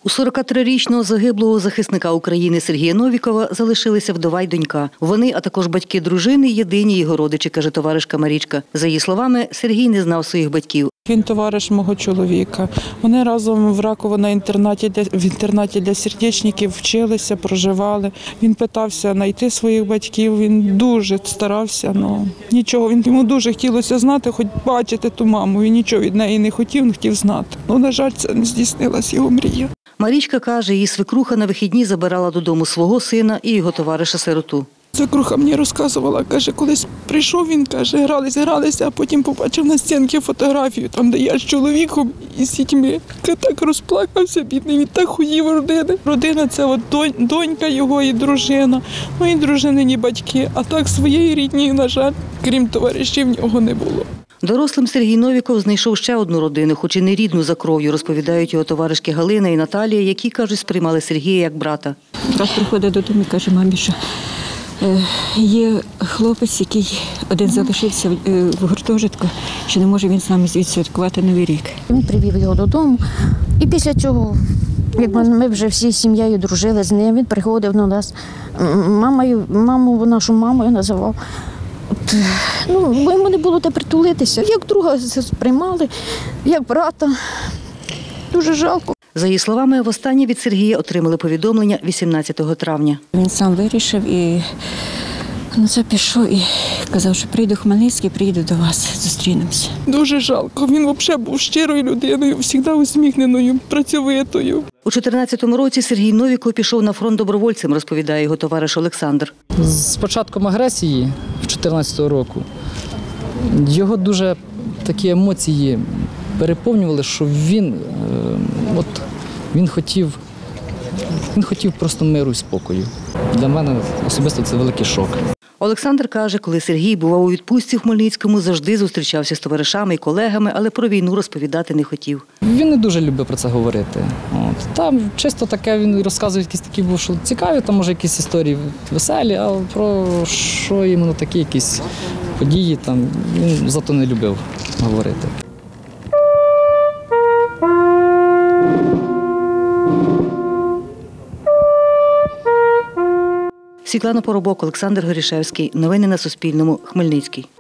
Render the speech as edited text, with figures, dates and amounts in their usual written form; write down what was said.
У 43-річного загиблого захисника України Сергія Новікова залишилися вдова й донька. Вони, а також батьки дружини, єдині його родичі, каже товаришка Марічка. За її словами, Сергій не знав своїх батьків. Він товариш мого чоловіка. Вони разом в Раково в інтернаті для сердечників вчилися, проживали. Він питався знайти своїх батьків, він дуже старався, але нічого. Йому дуже хотілося знати, хоч бачити ту маму. Він нічого від неї не хотів знати. На жаль, це не здійснилась його мрія. Марічка каже, її свекруха на вихідні забирала додому свого сина і його товариша-сироту. Свекруха мені розказувала, каже, колись прийшов він, каже, гралися, а потім побачив на стінці фотографію, там, де я з чоловіком і з дітьми. Так розплакався, бідний, він так хотів родини. Родина – це от донька його і дружина, і дружинині батьки, а так своєї рідні, на жаль, крім товаришів, в нього не було. Дорослим Сергій Новіков знайшов ще одну родину, хоч і не рідну за кров'ю, розповідають його товаришки Галина і Наталія, які, кажуть, сприймали Сергія як брата. Брат приходить додому і каже мамі, що є хлопець, який один залишився в гуртожитку, що не може він з нами відсвяткувати Новий рік. Він привів його додому і після цього, як ми вже всі з сім'єю дружили з ним, він приходив до нас, нашу мамою називав. Бо йому не було де притулитися. Як друга сприймали, як брата. Дуже жалко. За її словами, востаннє від Сергія отримали повідомлення 18 травня. Він сам вирішив і це пішов і казав, що прийду в Хмельницький, приїду до вас, зустрінемося. Дуже жалко. Він взагалі був щирою людиною, завжди усміхненою, працьовитою. У 14-му році Сергій Новіков пішов на фронт добровольцем, розповідає його товариш Олександр. З початком агресії 14-го року його дуже такі емоції переповнювали, що він хотів просто миру і спокою. Для мене особисто це великий шок. Олександр каже, коли Сергій бував у відпустці в Хмельницькому, завжди зустрічався з товаришами і колегами, але про війну розповідати не хотів. Він не дуже любив про це говорити. Там чисто таке він розказує, якісь такі був, що цікаві, там може якісь історії веселі, а про що іменно такі якісь події, там, він зато не любив говорити. Світлана Поробок, Олександр Горішевський. Новини на Суспільному. Хмельницький.